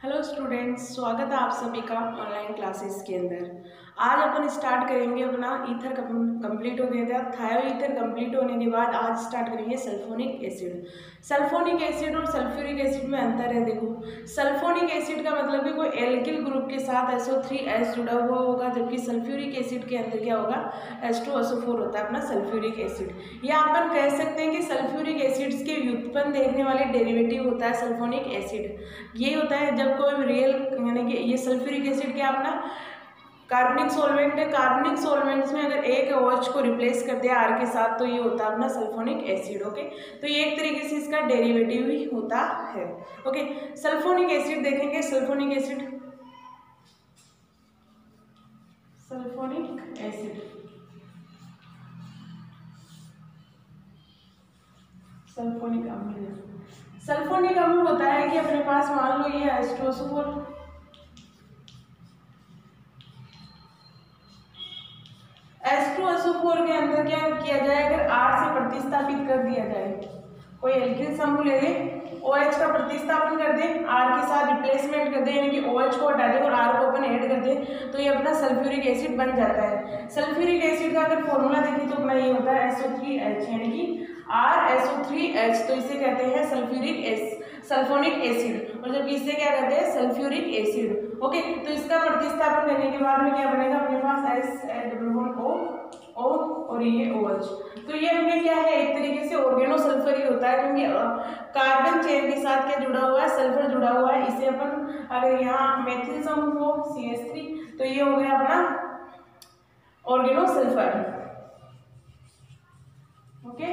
Hello students, स्वागत है आप सभी का ऑनलाइन क्लासेस के अंदर। आज अपन स्टार्ट करेंगे अपना ईथर कंप्लीट हो गया था। थायो ईथर कंप्लीट होने के बाद आज स्टार्ट करेंगे सल्फोनिक एसिड। सल्फोनिक एसिड और सल्फ्यूरिक एसिड में अंतर है। देखो, सल्फोनिक एसिड का मतलब कि कोई एल्किल ग्रुप के साथ SO3H जुड़ा हुआ होगा, जबकि सल्फ्यूरिक एसिड के अंदर क्या होगा, H2SO4 होता है अपना सल्फ्यूरिक एसिड। या अपन कह सकते हैं कि सल्फ्यूरिक एसिड्स के व्युत्पन्न देखने वाले डेरिवेटिव होता है सल्फोनिक एसिड। ये होता है जब कोई रियल यानी कि ये सल्फ्यूरिक एसिड क्या अपना कार्बनिक सॉल्वेंट है। कार्बनिक सॉल्वेंट्स में अगर एक OH को रिप्लेस कर दिया R के साथ तो ये होता है अपना सल्फोनिक एसिड। ओके, तो ये एक तरीके से इसका डेरिवेटिव ही होता है। ओके, सल्फोनिक एसिड देखेंगे। सल्फोनिक एसिड सल्फोनिक अम्ल। सल्फोनिक अम्ल होता है कि अपने पास मान लो ये H2SO4, H2SO4 के अंदर क्या किया जाए, अगर R से प्रतिस्थापित कर दिया जाए, कोई एल्किल समूह ले ले, OH का प्रतिस्थापन कर दे, R के साथ रिप्लेसमेंट कर दे, यानी कि OH को हटा दे और R को अपन ऐड कर दे, तो ये अपना सल्फ्यूरिक एसिड बन जाता है। सल्फ्यूरिक एसिड का अगर फॉर्मूला देखें तो अपना ये होता है SO3H, यानी कि RSO3H, तो इसे कहते हैं सल्फोनिक एसिड, और जबकि इसे क्या कहते हैं, सल्फ्यूरिक एसिड। ओके, तो इसका प्रतिस्थापन करने के बाद में क्या बनेगा अपने पास SO और ये OH। तो ये अपने क्या है, एक तरीके से ऑर्गेनोसल्फर ही होता है, क्योंकि कार्बन चेन के साथ क्या जुड़ा हुआ है, सल्फर जुड़ा हुआ है। इसे अपन अगर यहाँ मेथिल समूह हो CH3, तो ये हो गया अपना ऑर्गेनोसल्फर। ओके,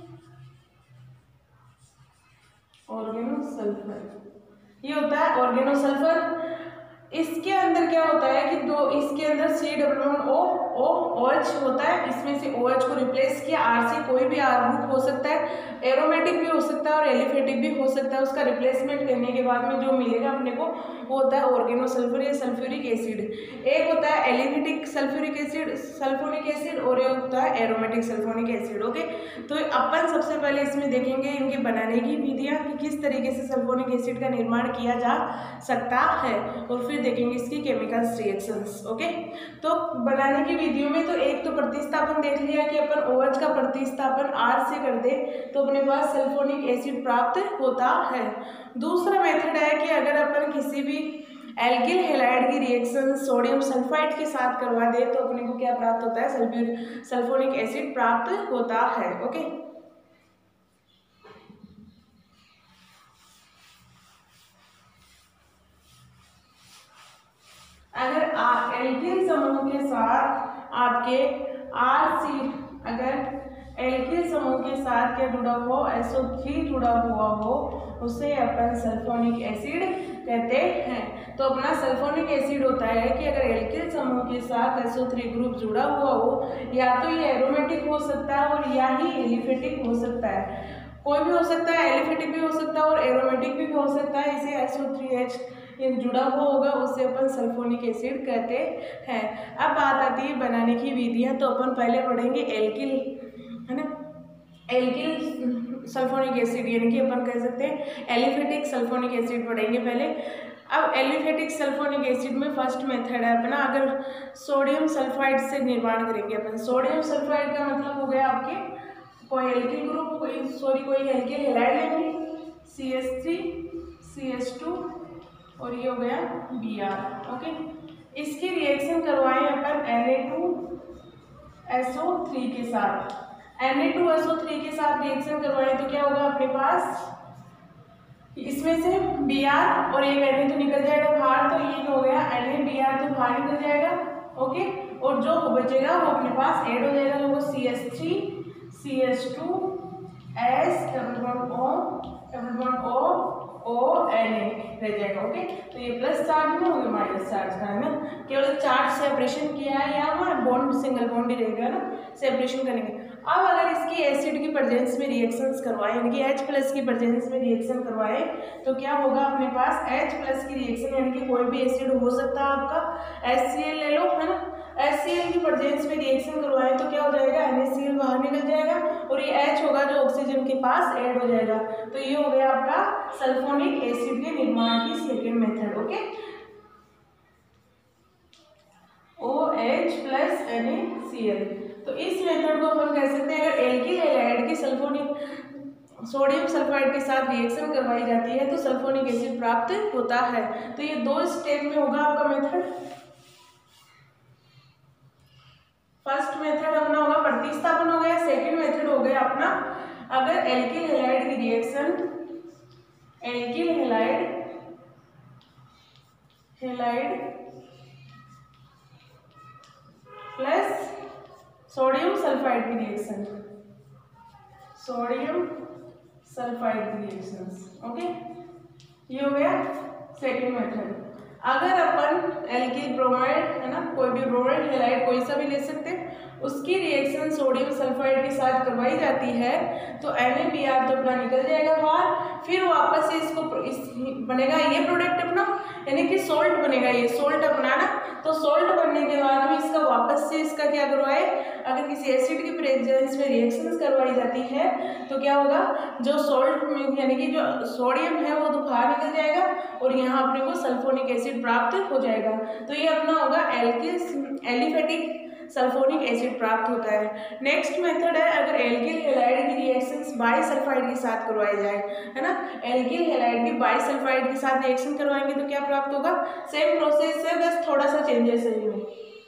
ऑर्गेनोसल्फर ये होता है ऑर्गेनोसल्फर। इसके अंदर क्या होता है कि इसके अंदर COOH होता है, इसमें से OH को रिप्लेस किया R से, कोई भी R ग्रुप हो सकता है, एरोमेटिक भी हो सकता है और एलिफेटिक भी हो सकता है। उसका रिप्लेसमेंट करने के बाद में जो मिलेगा अपने को वो होता है ऑर्गेनोसल्फर या सल्फ्यूरिक एसिड। एक होता है एलिफेटिक सल्फोनिक एसिड और एक होता है एरोमेटिक सल्फोनिक एसिड। ओके, तो अपन सबसे पहले इसमें देखेंगे इनके बनाने की विधियाँ कि किस तरीके से सल्फोनिक एसिड का निर्माण किया जा सकता है, और फिर देखेंगे इसकी केमिकल रिएक्शंस। ओके, तो बनाने की विधियों में तो एक तो प्रतिस्थापन देख लिया कि अपन OH का प्रतिस्थापन R से कर दे तो अपने पास सल्फोनिक एसिड प्राप्त होता है। दूसरा मेथड है कि अगर अपन किसी भी एल्किल हैलाइड की रिएक्शन सोडियम सल्फाइड के साथ करवा दे तो अपने को क्या प्राप्त होता है, सल्फोनिक एसिड प्राप्त होता है। ओके, अगर एल्किल समूह के साथ आपके एल्किल समूह के साथ क्या जुड़ा हुआ, SO3 जुड़ा हुआ हो, उसे अपन सल्फोनिक एसिड कहते हैं। तो अपना सल्फोनिक एसिड होता है कि अगर एल्किल समूह के साथ SO3 ग्रुप जुड़ा हुआ हो, या तो ये एरोमेटिक हो सकता है और या ही एलिफेटिक हो सकता है। कोई भी हो सकता है, एलिफेटिक भी हो सकता है और एरोमेटिक भी हो सकता है। इसे SO3H जुड़ा हुआ होगा, उसे अपन सल्फोनिक एसिड कहते हैं। अब बात आती है बनाने की विधियां, तो अपन पहले पढ़ेंगे एल्किल, है ना, एल्किल सल्फोनिक एसिड, यानी कि अपन कह सकते हैं एलिफेटिक सल्फोनिक एसिड पढ़ेंगे पहले। अब एलिफेटिक सल्फोनिक एसिड में फर्स्ट मेथड है अपना, अगर सोडियम सल्फाइड से निर्माण करेंगे अपन। सोडियम सल्फाइड का मतलब हो गया आपके कोई एल्किल ग्रुप, कोई एल्किल हैलाइड लेंगे, CH3 CH2 और ये हो गया Br। ओके, इसकी रिएक्शन करवाएं अपन Na2SO3 के साथ। Na2SO3 के साथ रिएक्शन करवाएं तो क्या होगा अपने पास, इसमें से Br और एक Na तो निकल जाएगा बाहर, तो ये हो गया NaBr तो बाहर निकल जाएगा। ओके, और जो बचेगा वो अपने पास ऐड हो जाएगा, तो वो CH3 CH2 S ONA रह जाएगा। ओके, तो ये प्लस चार्ज में हो गया माइनस चार्ज का, है ना, केवल चार्ज सेपरेशन किया है, या वहाँ बॉन्ड सिंगल बॉन्ड ही रहेगा ना, सेपरेशन करेंगे। अब अगर इसकी एसिड की प्रेजेंस में रिएक्शंस करवाएं, यानी कि H+ की प्रेजेंस में रिएक्शन करवाएं, तो क्या होगा अपने पास H+ की रिएक्शन, यानी कि कोई भी एसिड हो सकता है आपका, HCl ले लो, है ना, HCl की प्रेजेंस में रिएक्शन करवाएं तो क्या हो जाएगा, NaCl बाहर निकल जाएगा और ये H होगा जो ऑक्सीजन के पास ऐड हो जाएगा। तो ये हो गया आपका सल्फोनिक एसिड के निर्माण की second method. Okay, OH plus NaCl। तो इस मेथड को अपन कह सकते हैं अगर एल्किल हैलाइड की सल्फोनिक सोडियम सल्फाइड के साथ रिएक्शन करवाई जाती है तो सल्फोनिक एसिड प्राप्त होता है। तो ये 2 स्टेप में होगा आपका मेथड। फर्स्ट मेथड अपना होगा प्रतिस्थापन हो गया, सेकंड मेथड हो गया अपना अगर एल्किल हैलाइड की reaction alkyl halide plus sodium sulphide की रिएक्शन ओके, ये हो गया सेकंड मेथड। अगर अपन एल्किल ब्रोमाइड है ना, कोई भी ब्रोमाइड हैलाइड कोई सा भी ले सकते हैं, उसकी रिएक्शन सोडियम सल्फाइड के साथ करवाई जाती है तो NaBr तो अपना निकल जाएगा बाहर, फिर वापस से इसको बनेगा ये प्रोडक्ट अपना, यानी कि सोल्ट बनेगा, ये सोल्ट अपना ना। तो सोल्ट बनने के बाद में इसका वापस से इसका क्या करवाए, अगर किसी एसिड की प्रेजेंस में रिएक्शंस करवाई जाती है तो क्या होगा, जो सोल्ट में यानी कि जो सोडियम है वो तो बाहर निकल जाएगा और यहाँ अपने को सल्फोनिक एसिड प्राप्त हो जाएगा। तो ये अपना होगा एलिफेटिक सल्फोनिक एसिड प्राप्त होता है। नेक्स्ट मेथड है अगर एल्किल हैलाइड की रिएक्शंस बाइसल्फाइड के साथ करवाई जाए, है ना, एल्किल हैलाइड की बाइसल्फाइड के साथ रिएक्शन करवाएंगे तो क्या प्राप्त होगा, सेम प्रोसेस है, बस थोड़ा सा चेंजेस है इनमें।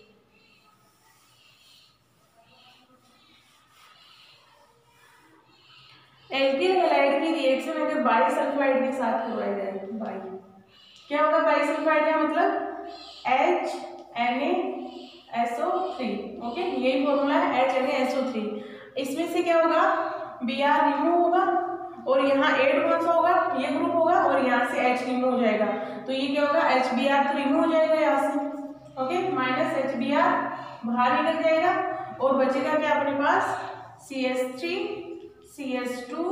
एल्किल हैलाइड की रिएक्शन अगर बाइसल्फाइड के साथ करवाई जाए, क्या होगा, बाइसल्फाइड का मतलब HNaSO3। ओके, यही फॉर्मूला है HNaSO3। इसमें से क्या होगा, Br रिमूव होगा और यहाँ एड कौन सा होगा, ये ग्रुप होगा और यहाँ से H रिमूव हो जाएगा। तो ये क्या होगा, HBr तो रिमूव हो जाएगा यहाँ से, ओके, माइनस HBr बाहर निकल जाएगा और बचेगा क्या अपने पास, CH3 CH2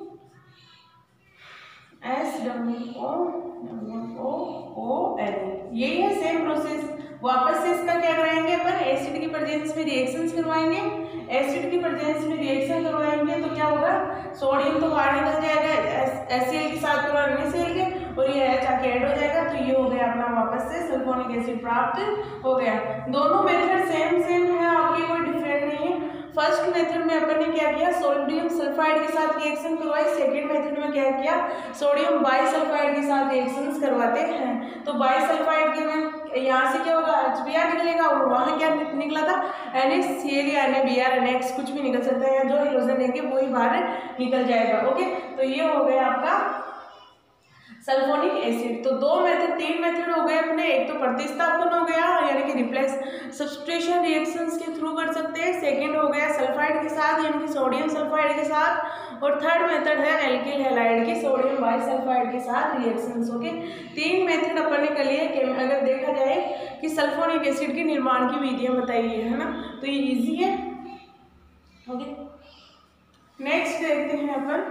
SOON। यही है सेम प्रोसेस। वापस से इसका क्या कराएंगे अपन, एसिड की प्रेजेंस में रिएक्शंस करवाएंगे, एसिड की प्रेजेंस में रिएक्शन करवाएंगे तो क्या होगा, सोडियम तो बाहर निकल जाएगा HCl के साथ NaCl के और ये H आके ऐड हो जाएगा। तो ये हो गया अपना वापस से सल्फोनिक एसिड प्राप्त हो गया। दोनों मेथड सेम है आपकी, कोई डिफरेंट नहीं है। फर्स्ट मेथड में अपन ने क्या किया, सोडियम सल्फाइड के साथ रिएक्शन करवाई, सेकंड मेथड में क्या किया, सोडियम बाइसल्फाइड के साथ रिएक्शंस करवाते हैं। तो बाइसल्फाइड के में यहाँ से क्या होगा, HBr निकलेगा और वहाँ क्या निकला था, NaCl या NaBr NaX कुछ भी निकल सकता है, जो हाइड्रोजन लेंगे वही बाहर निकल जाएगा। ओके, तो ये हो गया आपका सल्फोनिक एसिड। तो 3 मेथड हो गए अपने, एक तो प्रतिस्थापन हो गया यानी कि रिप्लेस सब्स्टिट्यूशन रिएक्शंस के थ्रू कर सकते हैं, सेकंड हो गया सल्फाइड के साथ यानी कि सोडियम सल्फाइड के साथ, और थर्ड मेथड है एल्किल हैलाइड की सोडियम बाइसल्फाइड के साथ रिएक्शंस। ओके, 3 मेथड अपन ने कर लिए। अगर देखा जाए कि सल्फोनिक एसिड के निर्माण की विधियां बताई है ना, तो ये इजी है। ओके, नेक्स्ट देखते हैं अपन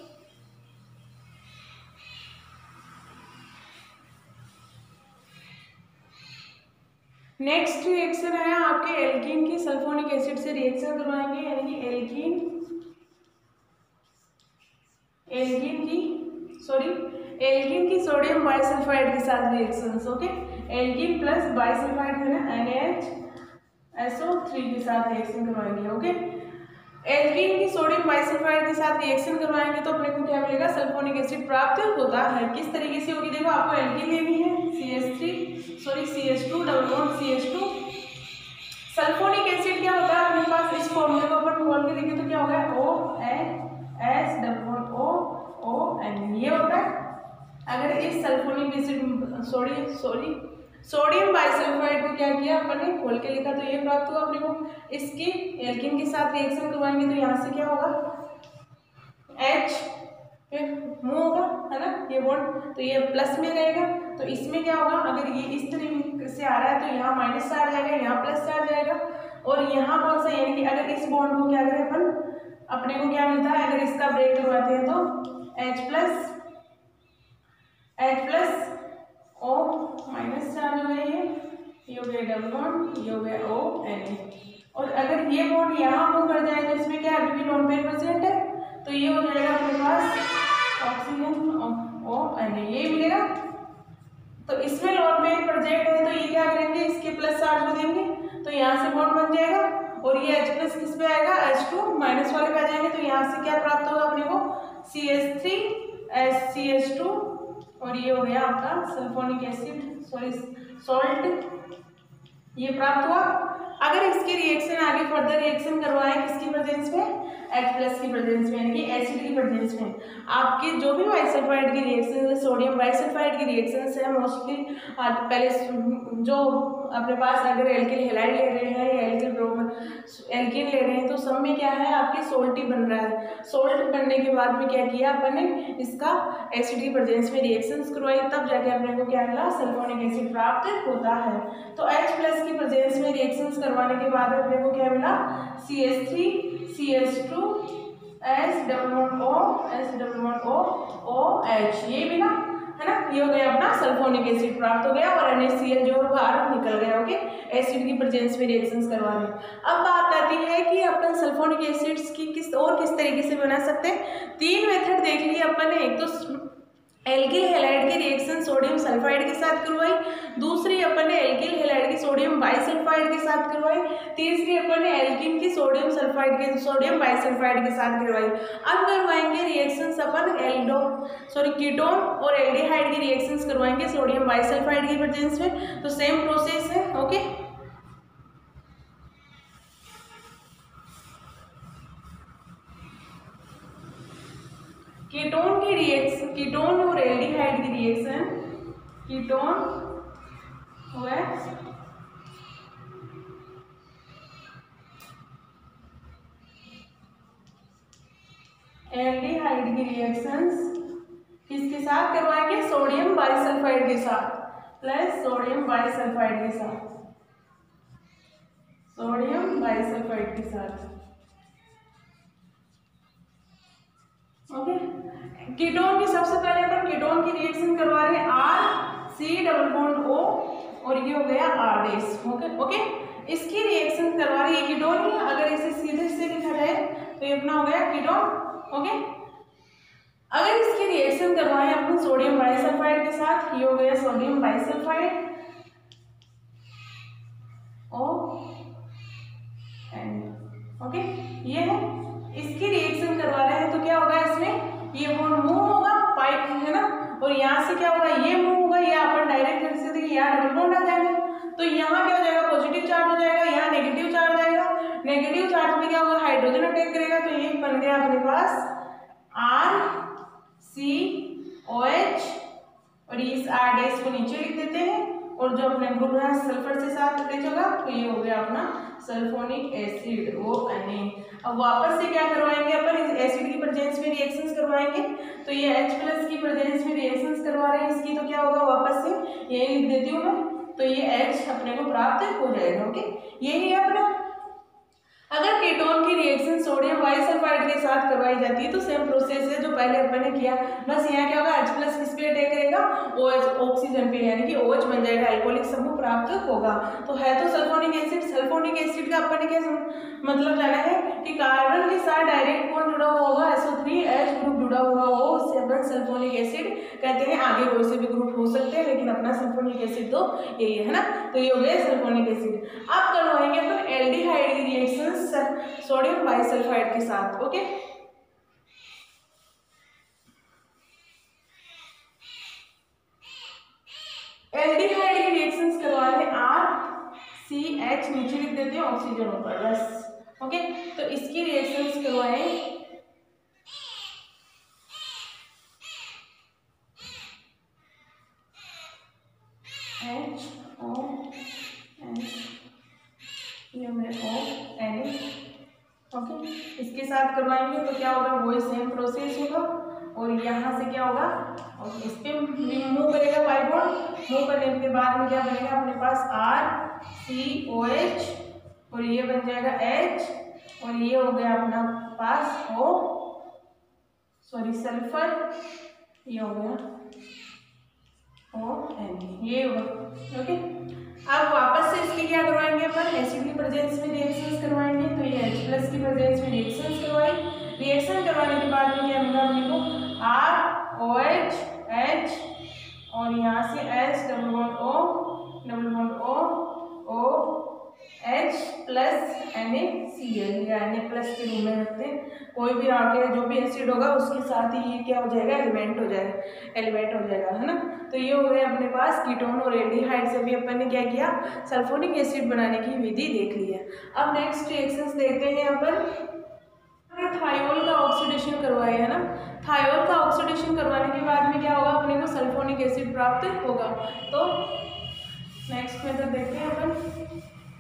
नेक्स्ट रिएक्शन है आपके एल्कीन की सल्फोनिक एसिड से रिएक्शन करवाएंगे, यानी कि एल्कीन की सोडियम बाइसल्फाइड के साथ reactions. Okay, alkene plus bisulphide है ना NaHSO3 के साथ रिएक्शन करवाएंगे। ओके, एल्कीन की सोडियम बाइसल्फाइड के साथ रिएक्शन करवाएंगे तो अपने को क्या मिलेगा, सल्फोनिक एसिड प्राप्त होता है। किस तरीके से होगी, देखो आपको एल्कीन लेनी है, CH2 double bond CH2। Sulphonic acid क्या होता है अपने पास, इस फॉर्मूले को अपन खोल के देखें तो क्या होगा, OH डबल बॉन्ड ON, ये होता है। अगर इस सल्फोनिक एसिड सोडियम बाइसल्फाइड को क्या किया अपन ने, खोल के लिखा तो ये प्राप्त हुआ अपने को। इसकी एल्कीन के साथ रिएक्शन करवाएंगे तो यहाँ से क्या होगा, H मूव होगा, है ना, ये बॉन्ड, तो ये प्लस में रहेगा। तो इसमें क्या होगा, अगर ये इस तरीके से आ रहा है तो यहाँ माइनस से आ जाएगा, यहाँ प्लस से आ जाएगा, और यहाँ कौन सा, यानी कि अगर इस बॉन्ड को क्या करें अपन, अपने को क्या मिलता है, अगर इसका ब्रेक करवाते हैं तो H plus O minus charge हो गया, ये हो गया डबल बॉन्ड, ये हो गया ON। और अगर ये बॉन्ड यहाँ मूव कर जाए तो इसमें क्या अभी भी लोन पेयर प्रेजेंट है, तो ये हो जाएगा अपने पास ऑक्सीजन ON, ये मिलेगा। तो इसमें लोन पेयर प्रेजेंट है तो ये क्या करेंगे, इसके प्लस चार्ज को देंगे तो यहाँ से बॉन्ड बन जाएगा और ये H प्लस किस पे आएगा, H2 माइनस वाले पे आ जाएंगे। तो यहाँ से क्या प्राप्त होगा अपने को, CH3HCH2 और ये हो गया आपका सल्फोनिक एसिड सॉरी सॉल्ट, ये प्राप्त हुआ। अगर इसके रिएक्शन आगे फर्दर रिएक्शन करवाएं किसकी प्रेजेंस में, H प्लस की प्रेजेंस में, यानी कि एसिड की प्रेजेंस में, आपके जो भी बाइसल्फाइड की रिएक्शन है, सोडियम बाइसल्फाइड की रिएक्शन है मोस्टली पहले जो अपने पास अगर एल्किल हैलाइड ले रहे हैं या एल्किन ले रहे हैं तो सब में क्या है आपके सोल्ट ही बन रहा है। सोल्ट बनने के बाद में क्या किया अपन ने, इसका एसिड की प्रेजेंस में रिएक्शंस करवाई, तब जाके अपने को क्या मिला, सल्फोनिक एसिड प्राप्त होता है। तो H प्लस की प्रेजेंस में रिएक्शंस करवाने के बाद अपने को क्या मिला, CH3CH2 H ये मिला है ना, ये हो गया अपना सल्फोनिक एसिड प्राप्त हो गया और NaCl जो बाहर निकल गया। ओके, एसिड की प्रेजेंस में रिएक्शंस करवा रहे हैं। अब बात आती है कि अपन सल्फोनिक एसिड्स की किस तरीके से बना सकते हैं। 3 मेथड देख लिए अपन ने, एक तो एल्किल हैलाइड की रिएक्शन सोडियम सल्फाइड के साथ करवाई, दूसरी अपन ने एल्किल हैलाइड की सोडियम बाइसल्फाइड के साथ करवाई, तीसरी अपन ने एल्किन की सोडियम बाइसल्फाइड के साथ करवाई। अब करवाएंगे रिएक्शंस अपन कीटोन और एल्डिहाइड की रिएक्शंस करवाएंगे सोडियम बाइसल्फाइड की प्रेजेंस में। तो सेम प्रोसेस है। ओके, कीटोन की रिएक्शन, कीटोन और एल्डिहाइड की रिएक्शन, कीटोन व एल्डिहाइड की रिएक्शंस किसके साथ करवाएंगे, सोडियम बाइसल्फाइड के साथ प्लस सोडियम बाइसल्फाइड के साथ, सोडियम बाइसल्फाइड के साथ। ओके, कीटोन की सबसे पहले अपन कीटोन की रिएक्शन करवा रहे हैं RC डबल बॉन्ड O और ये हो गया R'। ओके, इसकी रिएक्शन करवा रही है कीटोन ही, अगर इसे सीधे से लिखा जाए तो ये अपना हो गया कीटोन। ओके, अगर इसकी रिएक्शन करवाएं अपन सोडियम बाइसल्फाइड के साथ, ये हो गया सोडियम बाइसल्फाइड ON। ओके, ये है, इसकी रिएक्शन करवा रहे हैं तो क्या होगा, इसमें ये बॉन्ड मूव होगा, पाइप है ना, और यहाँ से क्या होगा, ये मूव होगा, या अपन डायरेक्ट लिख सकते हैं यहाँ डबल बॉन्ड आ जाएगा। तो यहाँ क्या हो जाएगा, पॉजिटिव चार्ज हो जाएगा, यहाँ नेगेटिव चार्ज आएगा। नेगेटिव चार्ज में क्या होगा, हाइड्रोजन अटैक करेगा, तो ये बन गया अपने पास RCOH और इस R' को नीचे लिख देते हैं और जो अपने ग्रुप है सल्फर से साथ अटैच होगा तो ये हो गया अपना सल्फोनिक एसिड ONA। अब वापस से क्या करवाएंगे अपन, इस एसिड की प्रेजेंस में रिएक्शंस करवाएंगे। तो ये H प्लस की प्रेजेंस में रिएक्शंस करवा रहे हैं, इसकी तो क्या होगा, वापस से यही लिख देती हूँ मैं, तो ये H अपने को प्राप्त हो जाएगा। ओके, यही है अपना। अगर कीटोन की रिएक्शन सोडियम बाइसल्फाइड के साथ करवाई जाती है तो सेम प्रोसेस है जो पहले अपन ने किया, बस यहाँ क्या होगा, H प्लस किस पे अटैक करेगा, OH ऑक्सीजन पे, यानी कि OH बन जाएगा, अल्कोहलिक समूह प्राप्त होगा। तो है तो सल्फोनिक एसिड। सल्फोनिक एसिड का अपन ने क्या मतलब जाना है कि कार्बन के साथ डायरेक्ट बॉन्ड जुड़ा हुआ होगा, SO3H ग्रुप जुड़ा हुआ हो, उससे अपन सल्फोनिक एसिड कहते हैं। आगे कोई से भी ग्रुप हो सकते हैं लेकिन अपना सल्फोनिक एसिड तो यही है ना। तो ये हो गया सल्फोनिक एसिड। अब करवाएंगे अपन एल्डिहाइड की रिएक्शन सोडियम बाइसल्फाइड के साथ। ओके, एल्डिहाइड की रिएक्शंस करवा रहे हैं RCH, नीचे लिख देते हैं ऑक्सीजन ऊपर, बस। ओके, तो इसकी रिएक्शंस करवाएं HONA। ओके, इसके साथ करवाएंगे तो क्या होगा, वही सेम प्रोसेस होगा और यहाँ से क्या होगा, और इस पे मूव करेगा पाइप बॉन्ड, मूव करने के बाद में क्या बनेगा अपने पास RCOH और ये बन जाएगा H और ये हो गया अपना पास सल्फर, ये हो गया ON, ये होगा। ओके, अब वापस से इसके क्या करवाएंगे अपन, एसिड की प्रेजेंस में रिएक्शंस प्रेजेंस में रिएक्शन करवाई। रिएक्शन करवाने के बाद में क्या मिला अपने को ROH H और यहाँ से S double bond O H plus NaCl या Na प्लस के रूप में रखते हैं। कोई भी आगे जो भी एसिड होगा उसके साथ ही ये क्या हो जाएगा, एलिमेंट हो जाएगा, है ना। तो ये हो गया अपने पास कीटोन और एल्डिहाइड से भी अपन ने क्या किया, सल्फोनिक एसिड बनाने की विधि देख ली है। अब नेक्स्ट रिएक्शंस देखते हैं। यहाँ पर थायोल का ऑक्सीडेशन करवाया है ना, थायोल का ऑक्सीडेशन करवाने के बाद में क्या होगा, अपने को सल्फोनिक एसिड प्राप्त होगा। तो नेक्स्ट मेथड देखते हैं अपन।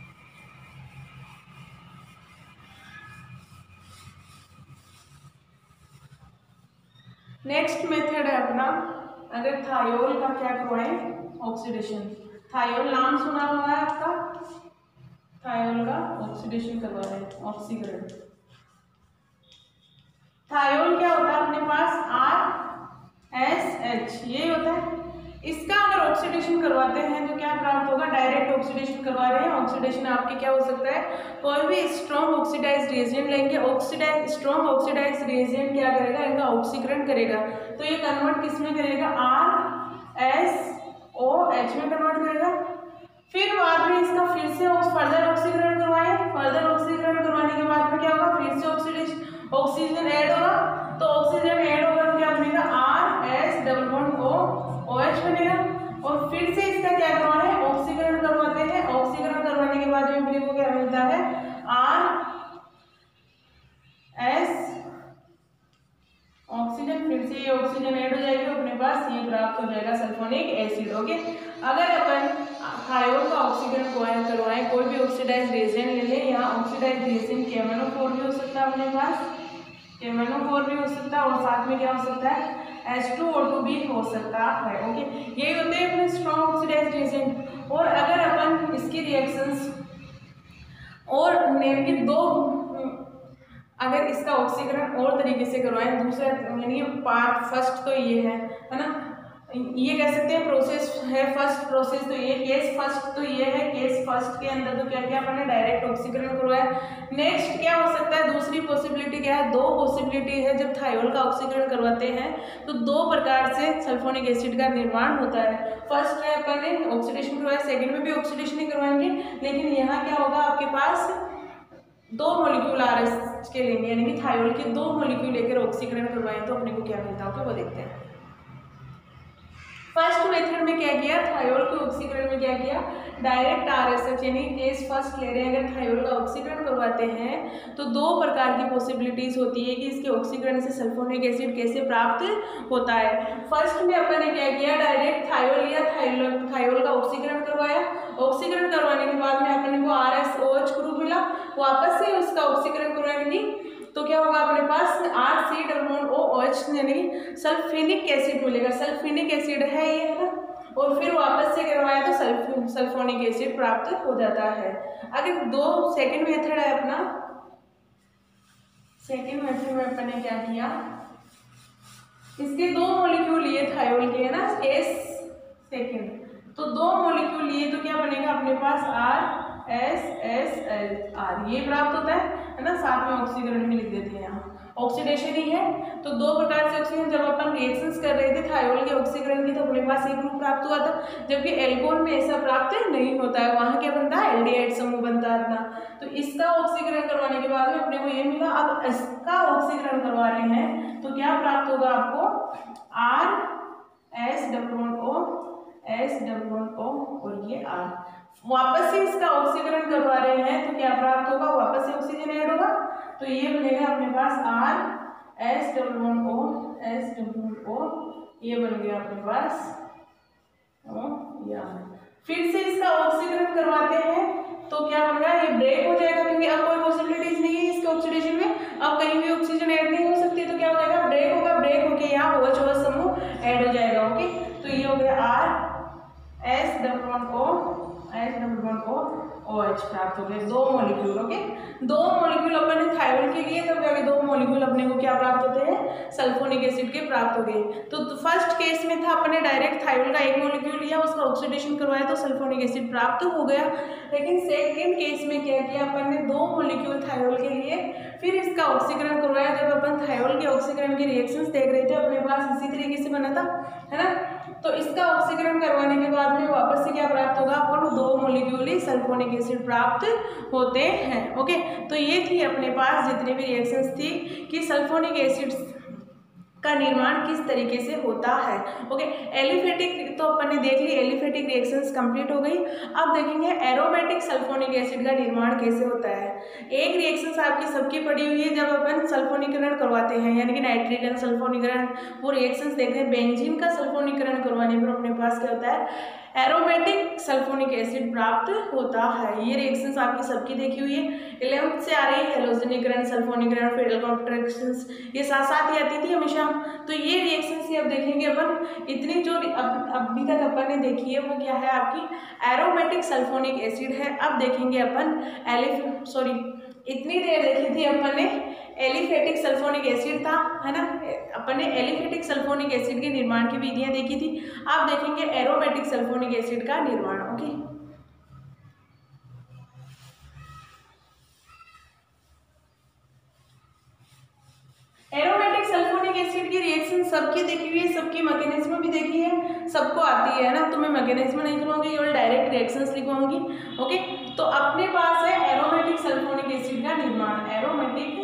नेक्स्ट मेथड है अपना, अगर थायोल का क्या करवाएं ऑक्सीडेशन, थायोल नाम सुना हुआ है आपका, थायोल का ऑक्सीडेशन करवा रहे हैं, ऑक्सीकरण। थायोल क्या होता है अपने पास RSH ये होता है। इसका अगर ऑक्सीडेशन करवाते हैं तो क्या प्राप्त होगा, डायरेक्ट ऑक्सीडेशन करवा रहे हैं। ऑक्सीडेशन आपके क्या हो सकता है, कोई भी स्ट्रॉन्ग ऑक्सीडाइज्ड रिएजेंट लेंगे, स्ट्रॉन्ग ऑक्सीडाइज्ड रिएजेंट क्या करेगा, इनका ऑक्सीकरण करेगा। तो ये कन्वर्ट किस में करेगा, RSOH में कन्वर्ट करेगा। फिर बाद में इसका फिर से फर्दर ऑक्सीकरण करवाएं, फर्दर ऑक्सीकरण करवाने के बाद में क्या होगा, फिर से ऑक्सीजन ऐड होगा। तो ऑक्सीजन ऐड होगा तो क्या बनेगा, RS डबल बॉन्ड OH बनेगा। और फिर से इसका क्या करवाना है, ऑक्सीकरण करवाते हैं। ऑक्सीकरण करवाने के बाद में अपने को क्या मिलता है, RS ऑक्सीजन, फिर से ये ऑक्सीजन ऐड हो जाएगी, अपने पास ये प्राप्त हो जाएगा सल्फोनिक एसिड। ओके, अगर अपन थायोल का ऑक्सीकरण करवाएं, कोई भी ऑक्सीडाइज्ड रिएजेंट ले लें, यहाँ ऑक्सीडाइज्ड रिएजेंट KMnO4 भी हो सकता है अपने पास, KMnO4 भी हो सकता है, और साथ में क्या हो सकता है, H2O2 भी हो सकता है। ओके, यही होते हैं अपने स्ट्रॉन्ग ऑक्सीडाइज्ड रिएजेंट। और अगर अपन इसकी रिएक्शंस और नेम के दो, अगर इसका ऑक्सीकरण और तरीके से करवाएं, दूसरा यानी पार्ट फर्स्ट तो ये है ना, ये कह सकते हैं प्रोसेस है फर्स्ट प्रोसेस, तो ये केस फर्स्ट तो ये है, केस फर्स्ट के अंदर तो क्या क्या अपने डायरेक्ट ऑक्सीकरण करवाया। नेक्स्ट क्या हो सकता है, दूसरी पॉसिबिलिटी क्या है, दो पॉसिबिलिटी है। जब थायोल का ऑक्सीकरण करवाते हैं तो दो प्रकार से सल्फोनिक एसिड का निर्माण होता है। फर्स्ट है अपन ने ऑक्सीडेशन करवाया, सेकेंड में भी ऑक्सीडेशन ही करवाएंगे, लेकिन यहाँ क्या होगा, आपके पास दो मॉलिक्यूल RH के लेंगे, यानी कि थायोल के दो मॉलिक्यूल लेकर ऑक्सीकरण करवाएं तो अपने को क्या मिलता होगा वो देखते हैं। फर्स्ट मेथड में क्या किया, थायोल के ऑक्सीकरण में क्या किया, डायरेक्ट RSH यानी केस फर्स्ट ले रहे हैं। अगर थायोल का ऑक्सीकरण करवाते हैं तो दो प्रकार की पॉसिबिलिटीज होती है कि इसके ऑक्सीकरण से सल्फोनिक एसिड कैसे प्राप्त होता है। फर्स्ट में अपन ने क्या किया, डायरेक्ट थायोल लिया, थायोल का ऑक्सीकरण करवाया। ऑक्सीकरण करवाने के बाद में अपने को RSOH ग्रुप मिला, वापस से उसका ऑक्सीकरण करवाएंगे तो क्या होगा, अपने पास RC डबल बॉन्ड OH यानी सल्फोनिक एसिड मिलेगा। सल्फोनिक एसिड है ये, है ना, और फिर वापस से करवाया तो सल्फोनिक एसिड प्राप्त हो जाता है। अगर दो सेकंड मेथड है अपना, सेकंड मेथड में अपन ने क्या किया, इसके दो मॉलिक्यूल लिए थायोल के, है ना, केस सेकंड, तो दो मॉलिक्यूल लिए तो क्या बनेगा अपने पास RSSR ये प्राप्त होता है ना, साथ में ऑक्सीकरण भी लिख देते हैं, यहाँ ऑक्सीडेशन ही है। तो दो प्रकार से ऑक्सीजन, जब अपन रिएक्शंस कर रहे थे थायोल के ऑक्सीकरण की तो अपने पास एक ग्रुप प्राप्त हुआ था, जबकि एल्कोहल में ऐसा प्राप्त नहीं होता है, वहाँ क्या बनता है, एल्डिहाइड समूह बनता है अपना। तो इसका ऑक्सीकरण करवाने के बाद में अपने को ये मिला। अब इसका ऑक्सीकरण करवा रहे हैं तो क्या प्राप्त होगा आपको, RS double bond OS double bond O और ये R। वापस से इसका ऑक्सीकरण करवा रहे हैं तो क्या प्राप्त होगा, वापस से ऑक्सीजन ऐड होगा, तो ये बनेगा अपने पास RS double bond OS double bond O, ये बन गया अपने पास फिर से इसका ऑक्सीकरण करवाते हैं तो क्या बन रहा है, ये ब्रेक हो जाएगा, क्योंकि अब कोई पॉसिबिलिटीज नहीं है इसके ऑक्सीडेशन में, अब कहीं भी ऑक्सीजन ऐड नहीं हो सकती, तो क्या हो जाएगा, ब्रेक होगा, ब्रेक होके यहाँ OH समूह ऐड हो जाएगा। ओके, तो ये हो गया RS double bond O S double bond O OH प्राप्त हो गए, 2 मॉलिक्यूल। ओके, 2 मॉलिक्यूल अपन ने थायरोल के लिए, तब जाके 2 मॉलिक्यूल अपने को क्या प्राप्त होते हैं, सल्फोनिक एसिड के प्राप्त हो गए। तो फर्स्ट केस में था अपन ने डायरेक्ट थायरोल का 1 मॉलिक्यूल लिया, उसका ऑक्सीडेशन करवाया तो सल्फोनिक एसिड प्राप्त हो गया। लेकिन सेकेंड केस में क्या किया अपन ने, 2 मॉलिक्यूल थायरोल के लिए, फिर इसका ऑक्सीकरण करवाया। जब अपन थायरोल के ऑक्सीकरण के रिएक्शंस देख रहे थे अपने पास इसी तरीके से बना था, है ना, तो इसका ऑक्सीकरण करवाने के बाद में वापस से क्या प्राप्त होगा, आपको 2 मॉलिक्यूल ही सल्फोनिक एसिड प्राप्त होते हैं। ओके, तो ये थी अपने पास जितने भी रिएक्शंस थी कि सल्फोनिक एसिड का निर्माण किस तरीके से होता है। ओके, एलिफेटिक तो अपन ने देख ली, एलिफेटिक रिएक्शंस कंप्लीट हो गई। अब देखेंगे एरोमेटिक सल्फोनिक एसिड का निर्माण कैसे होता है। एक रिएक्शंस आपकी सबकी पड़ी हुई है, जब अपन सल्फोनीकरण करवाते हैं, यानी कि नाइट्रीजन सल्फोनीकरण, वो रिएक्शंस देखते हैं, बेंजीन का सल्फोनीकरण करवाने पर अपने पास क्या होता है, एरोमेटिक सल्फोनिक एसिड प्राप्त होता है। ये रिएक्शंस आपकी सबकी देखी हुई है, 11th से आ रही है, हेलोजनीकरण, सल्फोनीकरण, फेडरल कॉन्ट्रैक्शंस, ये साथ साथ ही आती थी हमेशा। तो ये रिएक्शंस ही अब देखेंगे अपन, इतनी जो अभी तक अपन ने देखी है वो क्या है, आपकी एरोमेटिक सल्फोनिक एसिड है। अब देखेंगे अपन इतनी देर देखी थी अपन ने एलिफेटिक सल्फोनिक एसिड था, है ना, अपन ने एलिफेटिक सल्फोनिक एसिड के निर्माण की विधियां देखी थी। अब देखेंगे एरोमेटिक सल्फोनिक एसिड का निर्माण। ओके, एरोमेटिक सल्फोनिक एसिड की रिएक्शन सबकी देखी हुई है, सबकी मैकेनिज्म भी देखी है, सबको आती है ना, तो मैं मैकेनिज्म नहीं करवाऊंगी और डायरेक्ट रिएक्शंस लिखवाऊंगी। ओके, तो अपने पास है एरोमेटिक सल्फोनिक एसिड का निर्माण, एरोमेटिक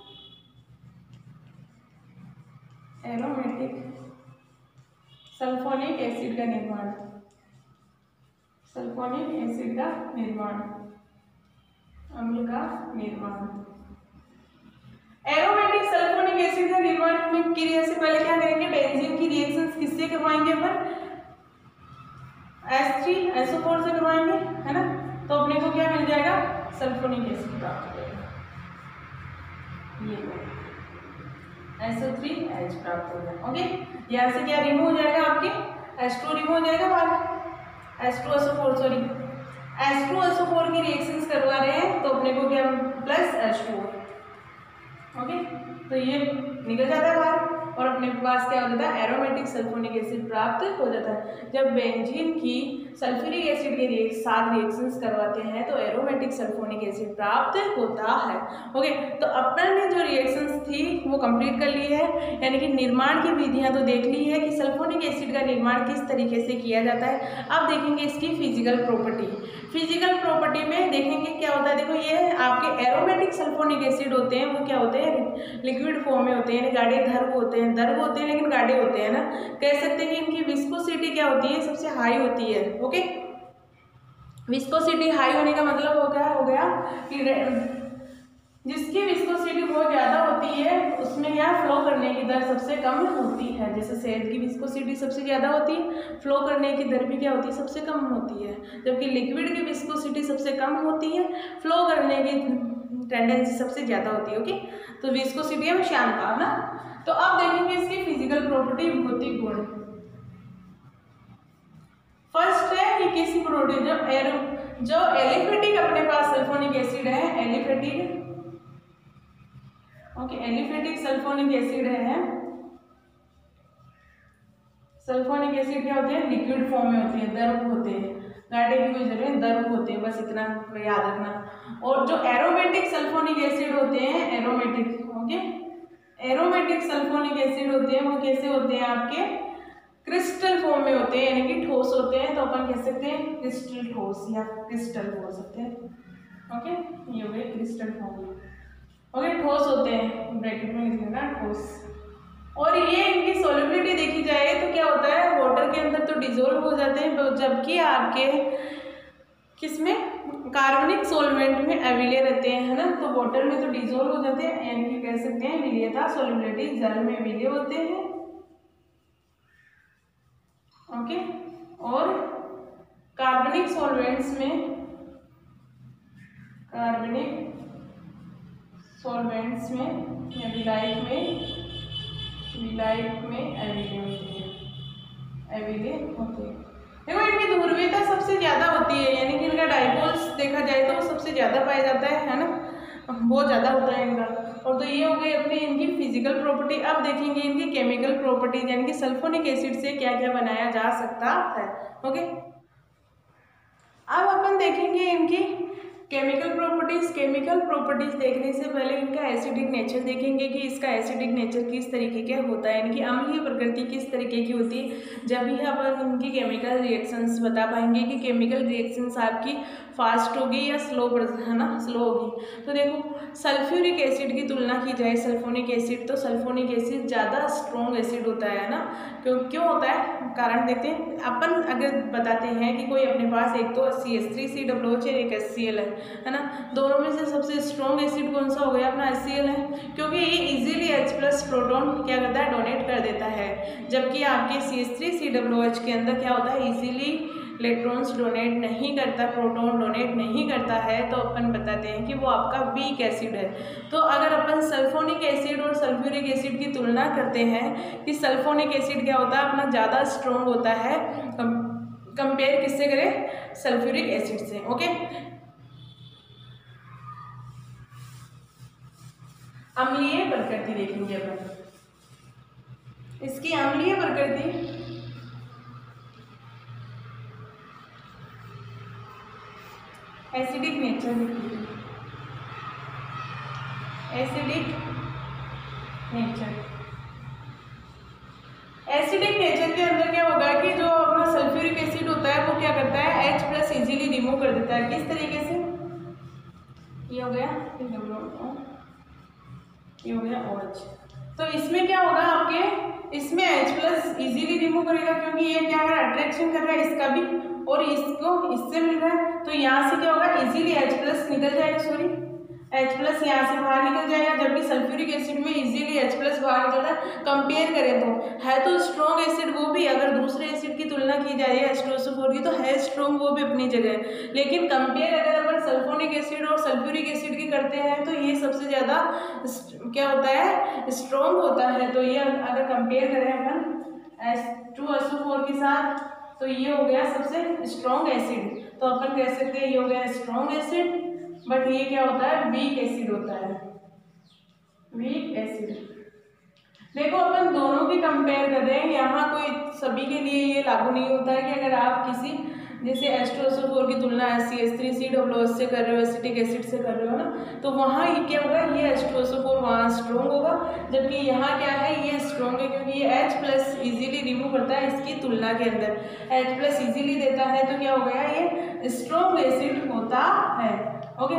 सल्फोनिक एसिड का निर्माण, सल्फोनिक एसिड का निर्माण, अम्ल का निर्माण। एरोमेटिक सल्फोनिक एसिड का निर्माण में क्रिया से पहले क्या करेंगे, बेंजीन की रिएक्शंस किससे करवाएंगे अपन, H3SO4 से करवाएंगे, है ना, तो अपने को क्या मिल जाएगा, सल्फोनिक एसिड प्राप्त हो जाएगा, ये SO3H प्राप्त हो जाएगा। ओके, यहाँ से क्या रिमूव हो जाएगा, आपके H2 रिमूव हो जाएगा बाहर, H2SO4 की रिएक्शंस करवा रहे हैं तो अपने को क्या प्लस H2। ओके, तो ये निकल जाता है बाहर और अपने पास क्या हो जाता है, एरोमेटिक सल्फोनिक एसिड प्राप्त हो जाता है। जब बेंजीन की सल्फ्यूरिक एसिड के साथ रिएक्शंस करवाते हैं तो एरोमेटिक सल्फोनिक एसिड प्राप्त होता है। ओके, तो अपन ने जो रिएक्शंस थी वो कंप्लीट कर ली है, यानी कि निर्माण की विधियां तो देख ली है कि सल्फोनिक एसिड का निर्माण किस तरीके से किया जाता है। अब देखेंगे इसकी फिजिकल प्रॉपर्टी। फिजिकल प्रॉपर्टी में देखेंगे क्या होता है, देखो ये आपके एरोमेटिक सल्फोनिक एसिड होते हैं, वो क्या होते हैं, लिक्विड फॉर्म में होते हैं, गाढ़े द्रव होते हैं लेकिन गाढ़े होते हैं ना, कह सकते हैं कि इनकी विस्कोसिटी क्या होती है, सबसे हाई होती है। ओके, विस्कोसिटी हाई होने का मतलब हो गया कि जिसकी विस्कोसिटी बहुत ज़्यादा होती है उसमें क्या फ्लो करने की दर सबसे कम होती है। जैसे शहद की विस्कोसिटी सबसे ज़्यादा होती है, फ्लो करने की दर भी क्या होती है, सबसे कम होती है, जबकि लिक्विड की विस्कोसिटी सबसे कम होती है, फ्लो करने की टेंडेंसी सबसे ज़्यादा होती है। ओके, तो विस्कोसिटी में श्यानता ना। तो अब देखेंगे इसकी फिजिकल प्रॉपर्टी, भौतिक गुण। फर्स्ट है ये किसी प्रोटीन जो एलिफेटिक अपने पास सल्फोनिक एसिड है, एलिफेटिक सल्फोनिक एसिड है। सल्फोनिक एसिड क्या होते हैं, लिक्विड फॉर्म में होती है, द्रव होते हैं, गाढ़े की कोई जरूरत नहीं, द्रव होते हैं, बस इतना याद रखना। और जो एरोमेटिक सल्फोनिक एसिड होते हैं, एरोमेटिक सल्फोनिक एसिड होते हैं, वो कैसे होते हैं, आपके क्रिस्टल फॉर्म में होते हैं, यानी कि ठोस होते हैं, तो अपन कह सकते हैं क्रिस्टल ठोस या क्रिस्टल बोल सकते हैं। ओके, ये हो गए क्रिस्टल फॉर्म में। ओके, ठोस होते हैं, ब्रैकेट में लिख लेना ठोस। और ये इनकी सॉल्युबिलिटी देखी जाए तो क्या होता है, वाटर के अंदर तो डिजोल्व हो जाते हैं, जबकि आपके किसमें, कार्बनिक सॉल्वेंट में अविलय रहते हैं, है ना, तो वाटर में तो डिजोल्व हो जाते हैं, यानी कि कह सकते हैं विलयता, सॉल्युबिलिटी, जल में विलय होते हैं। ओके, और कार्बनिक सॉल्वेंट्स में या विलायक में अविलय होते हैं, देखो इनकी ध्रुवीयता सबसे ज़्यादा होती है, यानी कि इनका डाइपोल्स देखा जाए तो वो सबसे ज़्यादा पाया जाता है ना, बहुत ज़्यादा होता है इनका। और तो ये हो गई अपनी इनकी फिजिकल प्रॉपर्टी। अब देखेंगे इनकी केमिकल प्रॉपर्टीज, यानी कि सल्फोनिक एसिड से क्या क्या बनाया जा सकता है। ओके, अब अपन देखेंगे इनकी केमिकल प्रॉपर्टीज। केमिकल प्रॉपर्टीज देखने से पहले इनका एसिडिक नेचर देखेंगे कि इसका एसिडिक नेचर किस तरीके का होता है, इनकी अम्लीय प्रकृति किस तरीके की होती है। जब भी अपन इनकी केमिकल रिएक्शंस बता पाएंगे कि केमिकल रिएक्शंस आपकी फास्ट होगी या स्लो, है ना, स्लो होगी। तो देखो सल्फ्यूरिक एसिड की तुलना की जाए सल्फोनिक एसिड, तो सल्फोनिक एसिड ज़्यादा स्ट्रॉन्ग एसिड होता है ना। क्यों होता है, कारण देखते हैं। अपन अगर बताते हैं कि कोई अपने पास एक तो CH3COOH और एक HCl है ना, दोनों में से सबसे स्ट्रॉन्ग एसिड कौन सा हो गया, अपना HCl है, क्योंकि ये इजीली H+ प्रोटॉन क्या करता है, डोनेट कर देता है। जबकि आपके CH3COOH के अंदर क्या होता है, इजीली इलेक्ट्रॉन्स डोनेट नहीं करता, प्रोटॉन डोनेट नहीं करता है, तो अपन बताते हैं कि वो आपका वीक एसिड है। तो अगर अपन सल्फोनिक एसिड और सल्फ्यूरिक एसिड की तुलना करते हैं कि सल्फोनिक एसिड क्या होता है, अपना ज़्यादा स्ट्रॉन्ग होता है, कंपेयर किससे करें, सल्फ्यूरिक एसिड से। ओके, अम्लीय प्रकृति देखेंगे अपन, इसकी अम्लीय प्रकृति एसिडिक नेचर देखिए, एसिडिक नेचर। एसिडिक नेचर के अंदर क्या होगा कि जो अपना सल्फ्यूरिक एसिड होता है वो क्या करता है, H+ इजीली रिमूव कर देता है। किस तरीके से, ये हो गया, ये हो गया OH। तो इसमें क्या होगा आपके, इसमें H+ इजीली रिमूव करेगा, क्योंकि ये क्या कर रहा है, अट्रैक्शन कर रहा है इसका भी और इसको इससे मिल रहा है। तो यहाँ से क्या होगा, इजीली H+ निकल जाएगा, सॉरी H+ यहाँ से बाहर निकल जाएगा, जबकि सल्फ्यूरिक एसिड में इजीली H+ बाहर निकल रहा है। कंपेयर करें तो है तो स्ट्रॉन्ग एसिड वो भी, अगर दूसरे एसिड की तुलना की जा रही है H2SO4 की, तो है स्ट्रॉन्ग वो भी अपनी जगह। लेकिन कंपेयर अगर अपन सल्फोनिक एसिड और सल्फ्यूरिक एसिड की करते हैं तो ये सबसे ज़्यादा क्या होता है, स्ट्रॉन्ग होता है। तो ये अगर कंपेयर करें अपन H2SO4 के साथ, तो ये हो गया सबसे स्ट्रॉन्ग एसिड। तो अपन कह सकते हैं ये हो गया स्ट्रॉन्ग एसिड, बट ये क्या होता है, वीक एसिड होता है, वीक एसिड। देखो अपन दोनों की कंपेयर कर रहे हैं, यहाँ कोई सभी के लिए ये लागू नहीं होता है कि अगर आप किसी जैसे H2SO4 की तुलना CH3COOH से कर रहे हो, एसिटिक एसिड से कर रहे हो ना, तो वहाँ ये क्या होगा, ये H2SO4 वहाँ स्ट्रॉन्ग होगा, जबकि यहाँ क्या है, ये स्ट्रॉन्ग है, क्योंकि ये H+ इजीली रिमूव करता है इसकी तुलना के अंदर, H+ इजीली देता है, तो क्या हो गया, ये स्ट्रॉन्ग एसिड होता है। ओके,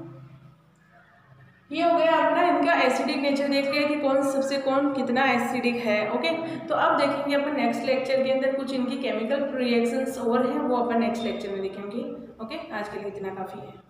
ये हो गया अपना इनका एसिडिक नेचर, देख लिया कि कौन कितना एसिडिक है। ओके, तो अब देखेंगे अपन नेक्स्ट लेक्चर के अंदर कुछ इनकी केमिकल रिएक्शंस और हैं, वो अपन नेक्स्ट लेक्चर में देखेंगे। ओके, आज के लिए इतना काफ़ी है।